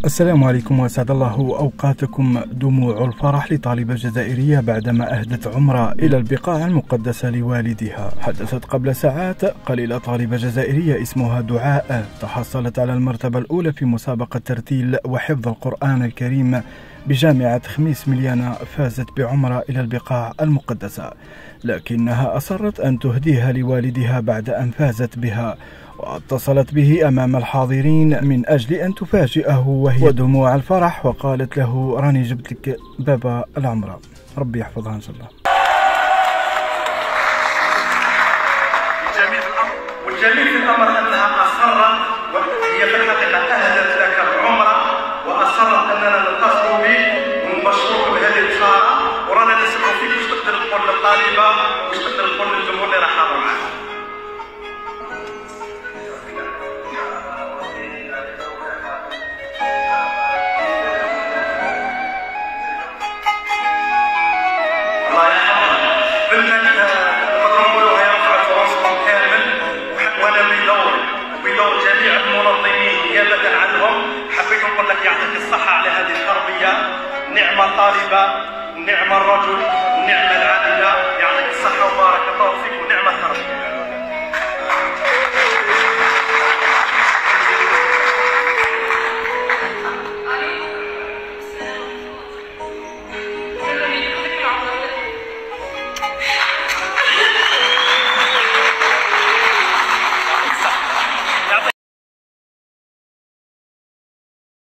السلام عليكم وأسعد الله أوقاتكم. دموع الفرح لطالبة جزائرية بعدما أهدت عمرة إلى البقاع المقدسة لوالدها. حدثت قبل ساعات قليلة طالبة جزائرية اسمها دعاء تحصلت على المرتبة الأولى في مسابقة ترتيل وحفظ القرآن الكريم بجامعة خميس مليانة، فازت بعمرة إلى البقاع المقدسة، لكنها أصرت أن تهديها لوالدها بعد أن فازت بها، واتصلت به أمام الحاضرين من أجل أن تفاجئه وهي دموع الفرح، وقالت له: راني جبت لك بابا العمرة، ربي يحفظها إن شاء الله. والجميل في الأمر أنها أصرت، وهي في الحقيقة أهدت لك العمرة وأصرت أننا نتصل بك ونبشرك بهذه البشارة، ورانا نسمعوا فيك واش تقدر تقول للطالبة واش تقدر تقول للجمهور اللي راه حاضر معاك. الله يحفظك بنتك، نقدروا نقولوا هي رفعت راسكم كامل، وانا بدور جميع المنظمين نيابة عنهم حبيت نقول لك يعطيك الصحة على هذه التربية. نعم الطالبة، نعم الرجل.